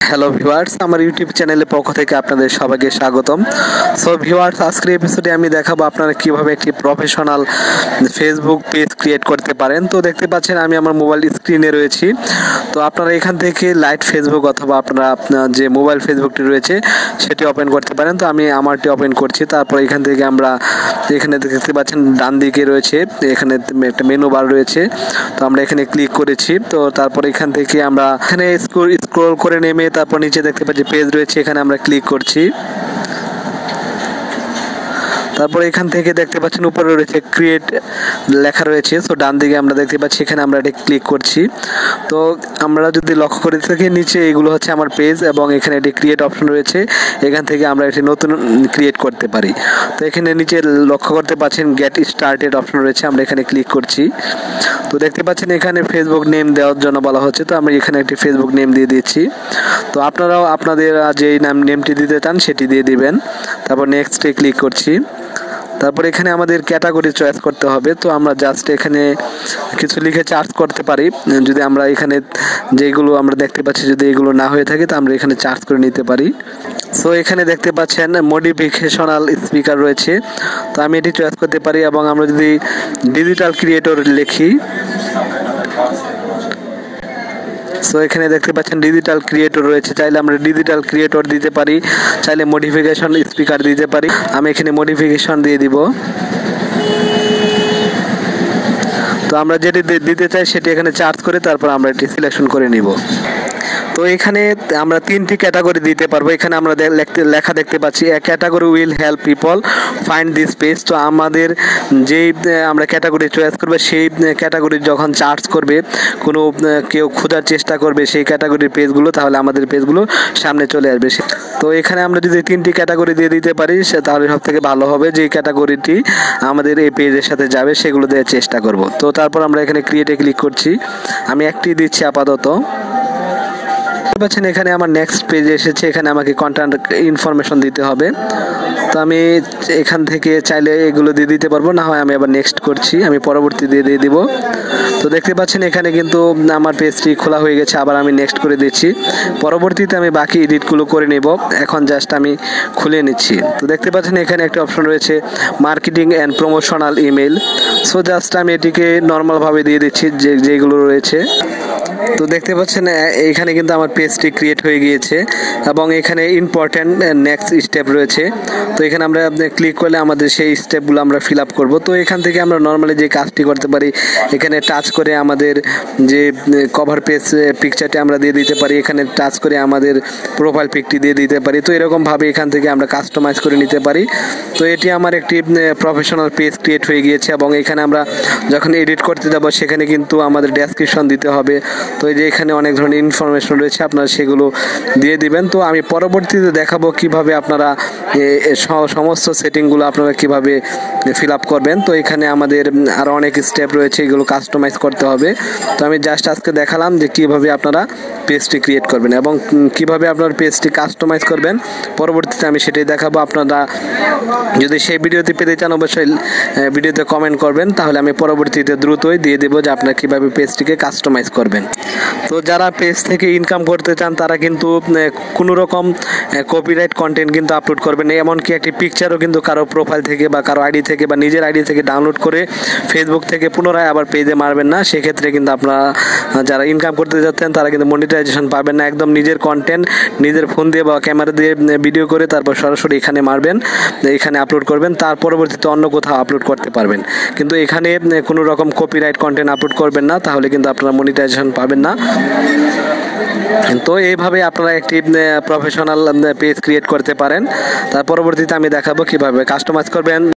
Hello viewers, আমার YouTube চ্যানেলের পক্ষ থেকে আপনাদের সবাইকে স্বাগতম। সো ভিউয়ার্স, আজকের এপিসোডে আমি দেখাবো আপনারা কিভাবে একটি প্রফেশনাল ফেসবুক পেজ ক্রিয়েট করতে পারেন। তো দেখতে পাচ্ছেন আমি আমার মোবাইল স্ক্রিনে রয়েছি। তো আপনারা এখান থেকে লাইট ফেসবুক অথবা আপনার যে মোবাইল ফেসবুকটি রয়েছে সেটি ওপেন করতে পারেন। তো আমি আমারটি ওপেন করছি। তারপর এখান থেকে আমরা এখানে দেখতে পাচ্ছেন ডান দিকে রয়েছে এখানে একটা মেনু বার রয়েছে। তো আমরা এখানে ক্লিক করেছি। তো তারপর এখান থেকে আমরা এখানে স্ক্রল করে নেমে তারপর নিচে দেখতে পাচ্ছি পেজ রয়েছে, এখানে আমরা ক্লিক করছি। তারপর এখান থেকে দেখতে পাচ্ছেন উপরে রয়েছে ক্রিয়েট লেখা রয়েছে। সো ডান দিকে আমরা দেখতে পাচ্ছি, এখানে আমরা এটা ক্লিক করছি। তো আমরা যদি লক্ষ্য করে থাকি নিচে এগুলো হচ্ছে আমার পেজ এবং এখানে একটি ক্রিয়েট অপশন রয়েছে, এখান থেকে আমরা একটি নতুন ক্রিয়েট করতে পারি। তো এখানে নিচে লক্ষ্য করতে পাচ্ছেন গেট স্টার্টেড অপশন রয়েছে, আমরা এখানে ক্লিক করছি। তো দেখতে পাচ্ছেন এখানে ফেসবুক নেম দেওয়ার জন্য বলা হচ্ছে। তো আমি এখানে একটি ফেসবুক নেম দিয়ে দিচ্ছি। তো আপনারাও আপনাদের যে নেমটি দিতে চান সেটি দিয়ে দিবেন। তারপর নেক্সটে ক্লিক করছি। তারপর এখানে আমাদের ক্যাটাগরি চয়েস করতে হবে। তো আমরা জাস্ট এখানে কিছু লিখে চার্জ করতে পারি। যদি আমরা এখানে যেগুলো আমরা দেখতে পাচ্ছি যদি এগুলো না হয়ে থাকে তো আমরা এখানে চার্জ করে নিতে পারি। সো এখানে দেখতে পাচ্ছেন মডিফিকেশনাল স্পিকার রয়েছে। তো আমি এটি চয়েস করতে পারি এবং আমরা যদি ডিজিটাল ক্রিয়েটর লিখি, সো এখানে দেখতে পাচ্ছেন ডিজিটাল ক্রিয়েটর রয়েছে। চাইলে আমরা ডিজিটাল ক্রিয়েটর দিতে পারি, চাইলে মডিফিকেশন স্পিকার দিতে পারি। আমি এখানে মডিফিকেশন দিয়ে দিব। তো আমরা যেটি দিতে চাই সেটি এখানে চার্জ করে তারপর আমরা এটি সিলেকশন করে নিব। তো এখানে আমরা তিনটি ক্যাটাগরি দিতে পারবো। এখানে আমরা লেখা দেখতে পাচ্ছি a category will help people find this page. তো আমাদের যেই আমরা ক্যাটাগরি চয়েস করবে সেই ক্যাটাগরি যখন চার্জ করবে, কোনো কেউ খোঁজার চেষ্টা করবে সেই ক্যাটাগরির পেজগুলো, তাহলে আমাদের পেজগুলো সামনে চলে আসবে। তো এখানে আমরা যদি তিনটি ক্যাটাগরি দিয়ে দিতে পারি তাহলে সব থেকে ভালো হবে। যে ক্যাটাগরিটি আমাদের এই পেজের সাথে যাবে সেগুলো দেওয়ার চেষ্টা করব। তো তারপর আমরা এখানে ক্রিয়েটে ক্লিক করছি। আমি একটি দিচ্ছি আপাতত। পাচ্ছেন এখানে আমার নেক্সট পেজে এসেছে, এখানে আমাকে কন্টেন্ট ইনফরমেশন দিতে হবে। তো আমি এখান থেকে চাইলে এগুলো দিয়ে দিতে পারবো, না হয় আমি আবার নেক্সট করছি, আমি পরবর্তী দিয়ে দিব। তো দেখতে পাচ্ছেন এখানে কিন্তু আমার পেজটি খোলা হয়ে গেছে, আবার আমি নেক্সট করে দিচ্ছি। পরবর্তীতে আমি বাকি এডিটগুলো করে নেব, এখন জাস্ট আমি খুলে নিচ্ছি। তো দেখতে পাচ্ছেন এখানে একটা অপশন রয়েছে marketing and promotional email. So just আমি এটিকে নর্মালভাবে দিয়ে দিচ্ছি যেগুলো রয়েছে। তো দেখতে পাচ্ছেন এখানে কিন্তু আমার পেজটি ক্রিয়েট হয়ে গিয়েছে এবং এখানে ইম্পর্টেন্ট নেক্সট স্টেপ রয়েছে। তো এখানে আমরা ক্লিক করলে আমাদের সেই স্টেপগুলো আমরা ফিল আপ করবো। তো এখান থেকে আমরা নর্মালি যে কাজটি করতে পারি, এখানে টাচ করে আমাদের যে কভার পেজ পিকচারটি আমরা দিয়ে দিতে পারি, এখানে টাচ করে আমাদের প্রোফাইল পিকটি দিয়ে দিতে পারি। তো এরকমভাবে এখান থেকে আমরা কাস্টমাইজ করে নিতে পারি। তো এটি আমার একটি প্রফেশনাল পেজ ক্রিয়েট হয়ে গিয়েছে এবং এখানে আমরা যখন এডিট করতে যাব সেখানে কিন্তু আমাদের ডেসক্রিপশন দিতে হবে। তো এই যে এখানে অনেক ধরনের ইনফরমেশন রয়েছে, আপনারা সেগুলো দিয়ে দিবেন। তো আমি পরবর্তীতে দেখাবো কিভাবে আপনারা সমস্ত সেটিংগুলো আপনারা কিভাবে ফিল আপ করবেন। তো এখানে আমাদের আরও অনেক স্টেপ রয়েছে, এগুলো কাস্টমাইজ করতে হবে। তো আমি জাস্ট আজকে দেখালাম যে কিভাবে আপনারা পেজটি ক্রিয়েট করবেন এবং কিভাবে আপনার পেজটি কাস্টমাইজ করবেন। পরবর্তীতে আমি সেটাই দেখাবো। আপনারা যদি সেই ভিডিওটি পেতে চান অবশ্যই ভিডিওতে কমেন্ট করবেন, তাহলে আমি পরবর্তীতে দ্রুতই দিয়ে দেবো যে আপনারা কীভাবে পেজটিকে কাস্টমাইজ করবেন। তো যারা পেজ থেকে ইনকাম করতে চান তারা কিন্তু কোনো রকম কপিরাইট কন্টেন্ট কিন্তু আপলোড করবেন না। এমনকি একটি পিকচারও কিন্তু কারো প্রোফাইল থেকে বা কারো আইডি থেকে বা নিজের আইডি থেকে ডাউনলোড করে ফেসবুক থেকে পুনরায় আবার পেজে মারবেন না। সেক্ষেত্রে কিন্তু আপনারা যারা ইনকাম করতে যাচ্ছেন তারা কিন্তু মনিটাইজেশন পাবেন না। একদম নিজের কন্টেন্ট নিজের ফোন দিয়ে বা ক্যামেরা দিয়ে ভিডিও করে তারপর সরাসরি এখানে মারবেন, এখানে আপলোড করবেন, তার পরবর্তীতে অন্য কোথাও আপলোড করতে পারবেন। কিন্তু এখানে কোনো রকম কপিরাইট কন্টেন্ট আপলোড করবেন না, তাহলে কিন্তু আপনারা মনিটাইজেশন পাবেন না। তো এইভাবে আপনারা একটি প্রফেশনাল পেজ ক্রিয়েট করতে পারেন। তার পরবর্তীতে আমি দেখাবো কিভাবে কাস্টমাইজ করবেন।